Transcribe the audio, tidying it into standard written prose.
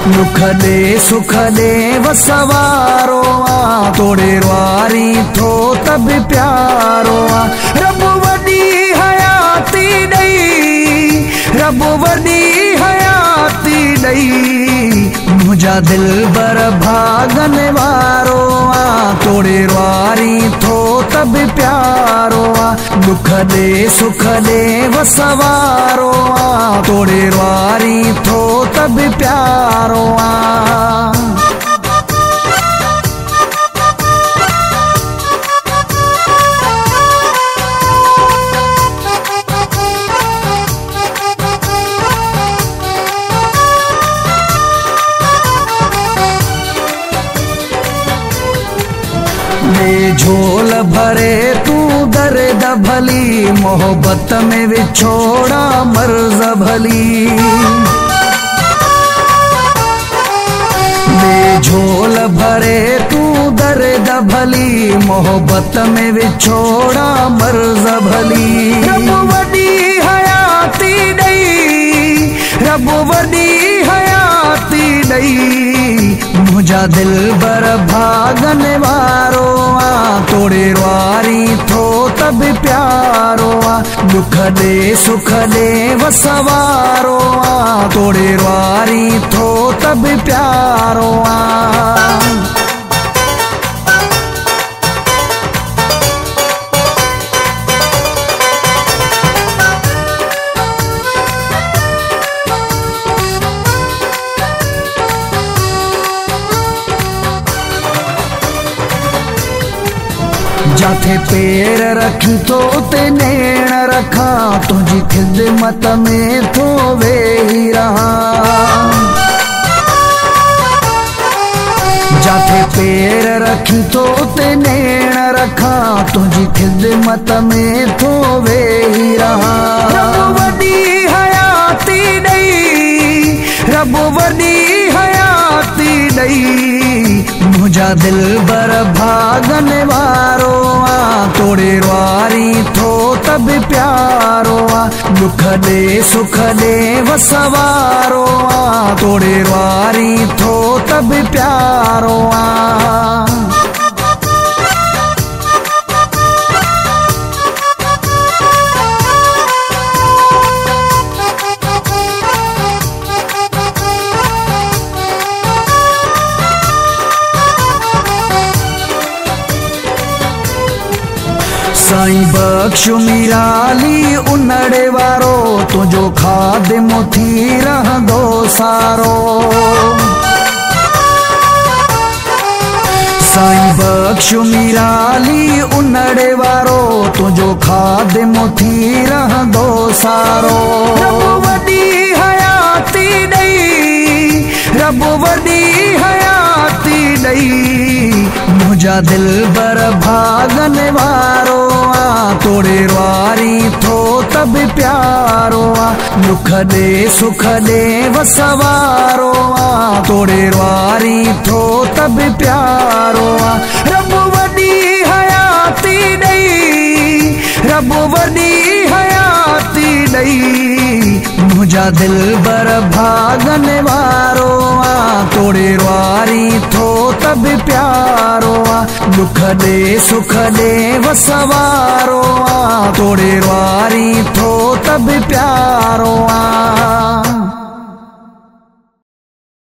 दुख दे सुख दे वसवारो आ, तोड़े वारी थो तब प्यारो आ। रब वडी हयाती दई, रब वडी हयाती दई, मुझा दिल बर भागन वारो आ, तोड़े वारी थो तब प्यारो आ। दुख दे सुख दे वसवारो आ, तोड़े वारी थो तब प्यारो आ। झोल भरे तू दर्द भली, मोहब्बत में विछोड़ा मर्ज भली। झोल भरे तू दर्द भली, मोहब्बत में विछोड़ा मर्ज भली। रब वडी हयाती दई, रब वडी हयाती दई, मुझा दिल बर भागन वारो आ, तोड़े वारी थो तब प्यारो आ। दुख दे सुख दे वसवारो आ, तोड़े वारी थो तब प्यारो आ। जाथे पैर रखी तो ते नैण रखा, तुझी खिदमत में तो वे ही रहा। जाथे पैर रखी तो ते नैण रखा, तुझी खिदमत में तो वे ही रहा। रब वडी हयाती दई, रब वडी हयाती दई, मुझा दिल बर भागन वारो आ, तोड़े वारी थो तब प्यारो आ। दुख दे सुख दे वसवारो आ, तोड़े वारी थो तब प्यारो आ। साईं बख्शु मीराली उनड़े वारो, तुझो खादिम थी रहंदो सारो। साईं बख्शु मीराली उनड़े वारो, तुझो खादिम थी रहंदो सारो। रब वडी हयाती दई, रब वडी हयाती दई, मुझा दिल बर भागन वारो आ, तोड़े वारी थो तब प्यारो आ। दुख दे सुख दे वसवारो आ, तोड़े वारी थो तब प्यारो आ। रब वडी हयाती दई, रब वडी हयाती दई, मुझा दिल बर भागन वारो आ, तोड़े वारी थो तब प्यारो आ। दुख दे सुख दे वसवारो आ, तोड़े वारी थो तब प्यारो आ।